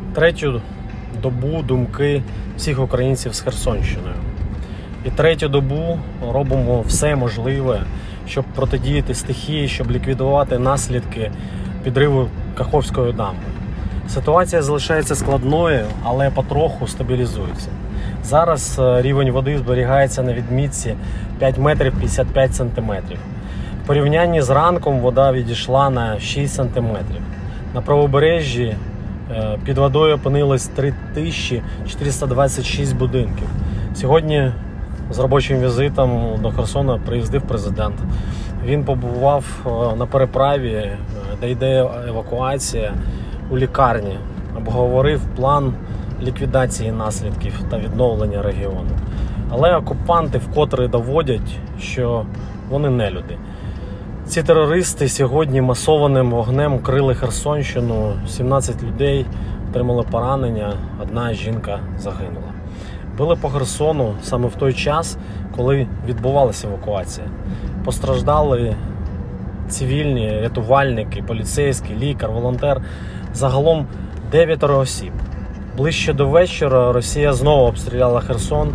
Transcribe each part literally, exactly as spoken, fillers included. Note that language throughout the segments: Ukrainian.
Третю добу думки всіх українців з Херсонщиною. І третю добу робимо все можливе, щоб протидіяти стихії, щоб ліквідувати наслідки підриву Каховської дамби. Ситуація залишається складною, але потроху стабілізується. Зараз рівень води зберігається на відмітці п'ять метрів п'ятдесят п'ять сантиметрів. В порівнянні з ранком вода відійшла на шість сантиметрів. На правобережжі під водою опинилось три тисячі чотириста двадцять шість будинків. Сьогодні з робочим візитом до Херсона приїздив президент. Він побував на переправі, де йде евакуація, у лікарні. Обговорив план ліквідації наслідків та відновлення регіону. Але окупанти вкотре доводять, що вони не люди. Ці терористи сьогодні масованим вогнем крили Херсонщину, сімнадцять людей отримали поранення, одна жінка загинула. Били по Херсону саме в той час, коли відбувалася евакуація. Постраждали цивільні, рятувальники, поліцейський, лікар, волонтер. Загалом дев'ятеро осіб. Ближче до вечора Росія знову обстріляла Херсон.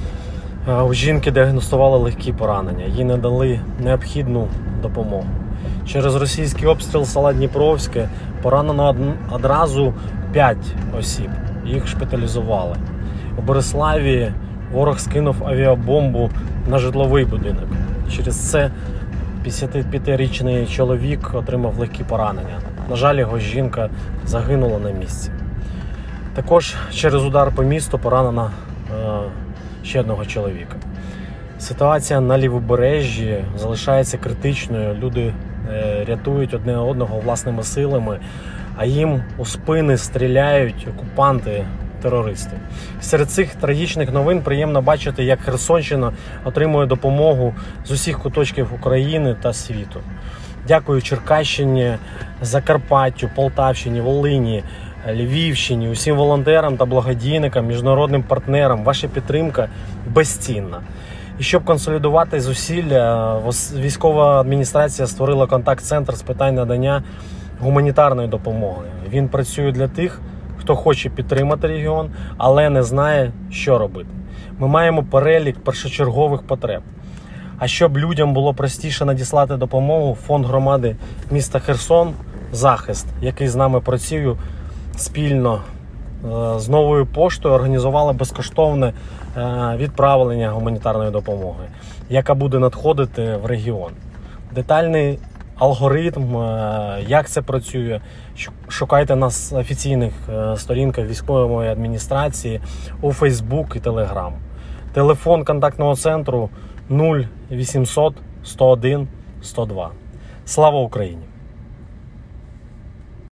У жінки діагностували легкі поранення. Їй надали необхідну допомогу. Через російський обстріл села Дніпровське поранено одразу п'ять осіб. Їх шпиталізували. У Бориславі ворог скинув авіабомбу на житловий будинок. Через це п'ятдесятип'ятирічний чоловік отримав легкі поранення. На жаль, його жінка загинула на місці. Також через удар по місту поранена е, ще одного чоловіка. Ситуація на лівобережжі залишається критичною. Люди е, рятують одне одного власними силами, а їм у спини стріляють окупанти, терористи. Серед цих трагічних новин приємно бачити, як Херсонщина отримує допомогу з усіх куточків України та світу. Дякую Черкащині, Закарпаттю, Полтавщині, Волині, Львівщині, усім волонтерам та благодійникам, міжнародним партнерам. Ваша підтримка безцінна. І щоб консолідувати зусилля, військова адміністрація створила контакт-центр з питань надання гуманітарної допомоги. Він працює для тих, хто хоче підтримати регіон, але не знає, що робити. Ми маємо перелік першочергових потреб. А щоб людям було простіше надіслати допомогу, фонд громади міста Херсон «Захист», який з нами працює спільно з Новою поштою, організували безкоштовне відправлення гуманітарної допомоги, яка буде надходити в регіон. Детальний алгоритм, як це працює, шукайте нас на офіційних сторінках військової адміністрації у Фейсбук і Телеграм. Телефон контактного центру нуль вісімсот сто один сто два. Слава Україні!